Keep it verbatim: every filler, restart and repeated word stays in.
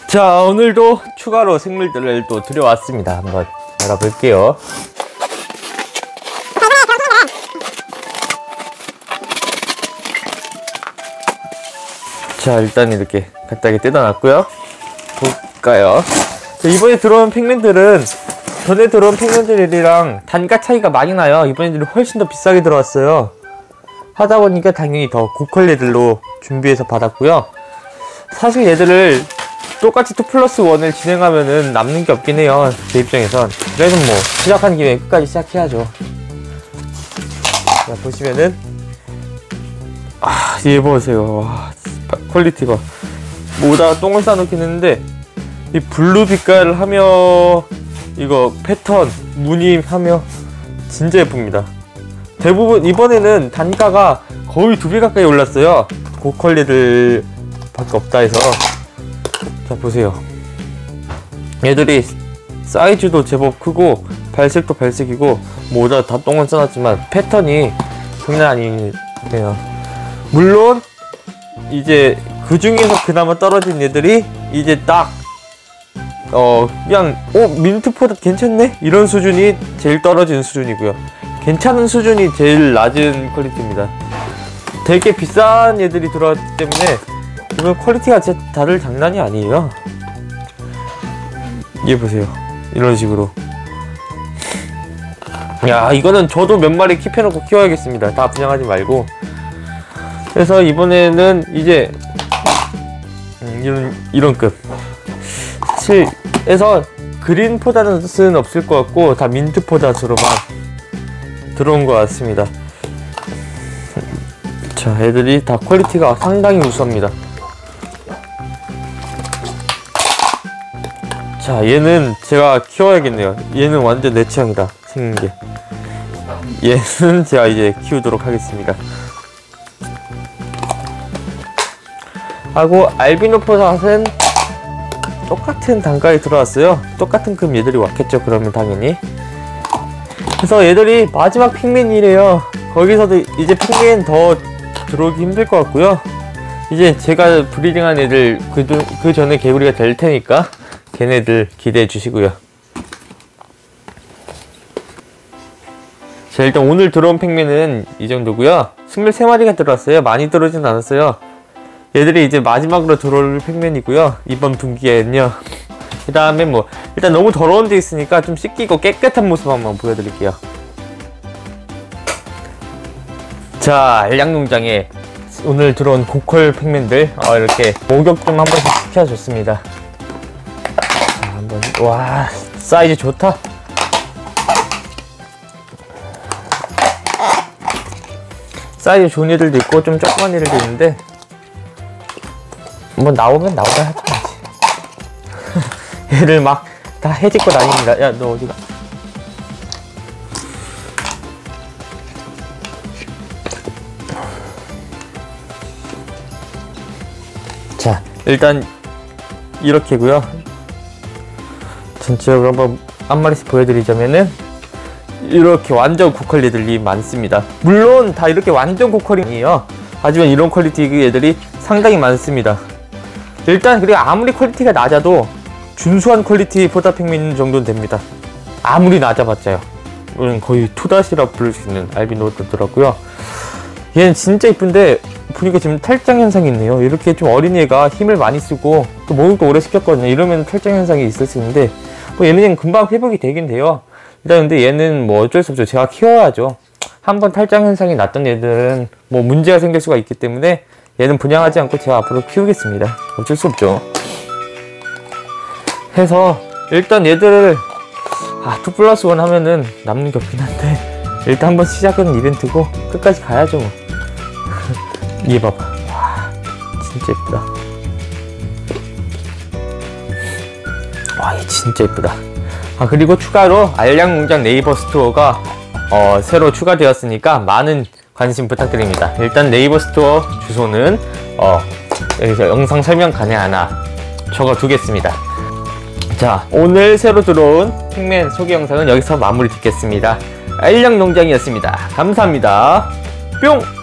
자, 오늘도 추가로 생물들을 또 들여왔습니다. 한번 열어볼게요. 자, 일단 이렇게 간단하게 뜯어놨고요. 볼까요? 자, 이번에 들어온 팩맨들은 전에 들어온 팩맨들이랑 단가 차이가 많이 나요. 이번에들이 훨씬 더 비싸게 들어왔어요. 하다 보니까 당연히 더 고퀄 애들로 준비해서 받았고요. 사실 얘들을 똑같이 투 플러스 원을 진행하면은 남는 게 없긴 해요. 제 입장에선. 그래도 뭐 시작한 김에 끝까지 시작해야죠. 자, 보시면은 아, 얘 보세요. 와, 퀄리티 봐. 뭐다 똥을 싸놓긴 했는데 이 블루 빛깔을 하며 이거 패턴 무늬 하며 진짜 예쁩니다. 대부분 이번에는 단가가 거의 두 배 가까이 올랐어요. 고퀄리들 밖에 없다 해서. 자, 보세요. 얘들이 사이즈도 제법 크고 발색도 발색이고 모자 다 똥을 써놨지만 패턴이 장난 아니네요. 물론 이제 그 중에서 그나마 떨어진 얘들이 이제 딱 어 그냥 어 민트보다 괜찮네? 이런 수준이 제일 떨어진 수준이고요. 괜찮은 수준이 제일 낮은 퀄리티입니다. 되게 비싼 얘들이 들어왔기 때문에 이번 퀄리티가 진짜 다들 장난이 아니에요. 얘 보세요. 이런 식으로. 야, 이거는 저도 몇 마리 킵해놓고 키워야겠습니다. 다 분양하지 말고. 그래서 이번에는 이제 음, 이런 이런 급. 사실 해서 그린 포다는 없을 것 같고 다 민트 포다스로만 들어온 것 같습니다. 자, 애들이 다 퀄리티가 상당히 우수합니다. 자, 얘는 제가 키워야겠네요. 얘는 완전 내 취향이다, 생긴게. 얘는 제가 이제 키우도록 하겠습니다. 하고 알비노 포닷은 똑같은 단가에 들어왔어요. 똑같은 급 얘들이 왔겠죠, 그러면 당연히. 그래서 얘들이 마지막 핑맨이래요. 거기서도 이제 핑맨 더 들어오기 힘들 것 같고요. 이제 제가 브리딩한 애들 그, 그 전에 개구리가 될 테니까 걔네들 기대해 주시고요. 자, 일단 오늘 들어온 팩맨은 이 정도고요. 이십삼 마리가 들어왔어요. 많이 들어오진 않았어요. 얘들이 이제 마지막으로 들어올 팩맨이고요. 이번 분기에는요. 그 다음에 뭐 일단 너무 더러운 데 있으니까 좀 씻기고 깨끗한 모습 한번 보여드릴게요. 자, 알약농장에 오늘 들어온 고퀄 팩맨들 어, 이렇게 목욕 좀 한 번씩 시켜줬습니다. 자, 한번. 와, 사이즈 좋다. 사이즈 좋은 애들도 있고 좀 조그만 애들도 있는데 뭐 나오면 나오다 해야지. 얘를 막 다 해집고 다닙니다. 야, 너 어디가? 자, 일단 이렇게고요. 전체적으로 한번 한 마리씩 보여드리자면은 이렇게 완전 고퀄 애들이 많습니다. 물론 다 이렇게 완전 고퀄이 아니에요. 하지만 이런 퀄리티 애들이 상당히 많습니다. 일단 그리고 아무리 퀄리티가 낮아도 준수한 퀄리티 포다 팩맨 정도는 됩니다. 아무리 낮아봤자요. 이건 거의 투닷이라 부를 수 있는 알비노도 들었고요. 얘는 진짜 이쁜데 보니까 지금 탈장 현상이 있네요. 이렇게 좀 어린 얘가 힘을 많이 쓰고 또 목욕도 오래 시켰거든요. 이러면 탈장 현상이 있을 수 있는데 뭐 얘는 그냥 금방 회복이 되긴 돼요. 일단 근데 얘는 뭐 어쩔 수 없죠. 제가 키워야죠. 한번 탈장 현상이 났던 얘들은 뭐 문제가 생길 수가 있기 때문에 얘는 분양하지 않고 제가 앞으로 키우겠습니다. 어쩔 수 없죠. 해서 일단 얘들을 아, 투 플러스 원 하면은 남는 게 없긴 한데 일단 한번 시작은 이벤트고 끝까지 가야죠 뭐. 얘 봐봐. 와, 진짜 예쁘다. 와, 얘 진짜 예쁘다. 아, 그리고 추가로 알약농장 네이버 스토어가 어, 새로 추가되었으니까 많은 관심 부탁드립니다. 일단 네이버 스토어 주소는 어, 여기서 영상 설명칸에 하나 적어 두겠습니다. 자, 오늘 새로 들어온 팩맨 소개 영상은 여기서 마무리 짓겠습니다. 알약농장이었습니다. 감사합니다. 뿅!